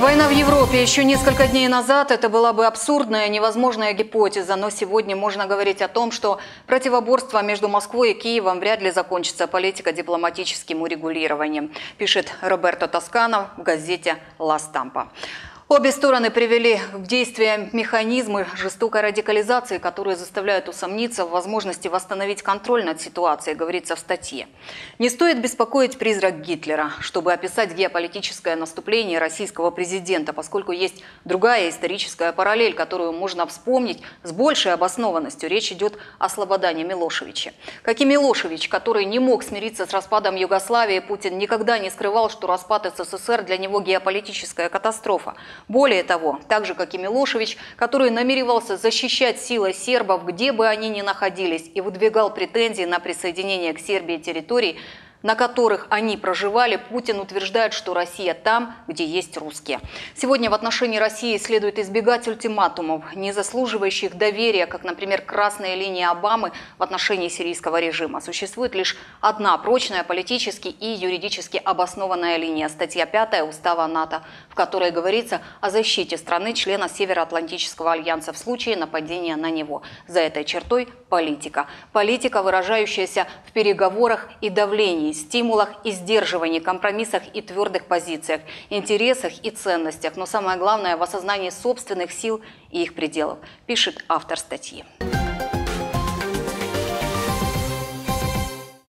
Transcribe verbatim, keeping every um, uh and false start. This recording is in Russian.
Война в Европе. Еще несколько дней назад это была бы абсурдная, невозможная гипотеза, но сегодня можно говорить о том, что противоборство между Москвой и Киевом вряд ли закончится политико-дипломатическим урегулированием, пишет Роберто Тоскано в газете «Ла Стампа». Обе стороны привели в действие механизмы жестокой радикализации, которые заставляют усомниться в возможности восстановить контроль над ситуацией, говорится в статье. Не стоит беспокоить призрак Гитлера, чтобы описать геополитическое наступление российского президента, поскольку есть другая историческая параллель, которую можно вспомнить с большей обоснованностью. Речь идет о Слободане Милошевиче. Как и Милошевич, который не мог смириться с распадом Югославии, Путин никогда не скрывал, что распад СССР для него геополитическая катастрофа. Более того, так же, как и Милошевич, который намеревался защищать силы сербов, где бы они ни находились, и выдвигал претензии на присоединение к Сербии территорий, на которых они проживали, Путин утверждает, что Россия там, где есть русские. Сегодня в отношении России следует избегать ультиматумов, не заслуживающих доверия, как, например, красная линия Обамы в отношении сирийского режима. Существует лишь одна прочная политически и юридически обоснованная линия – статья пятая Устава НАТО, в которой говорится о защите страны члена Североатлантического альянса в случае нападения на него. За этой чертой – политика. Политика, выражающаяся в переговорах и давлении, стимулах и сдерживании, компромиссах и твердых позициях, интересах и ценностях, но самое главное – в осознании собственных сил и их пределов, пишет автор статьи.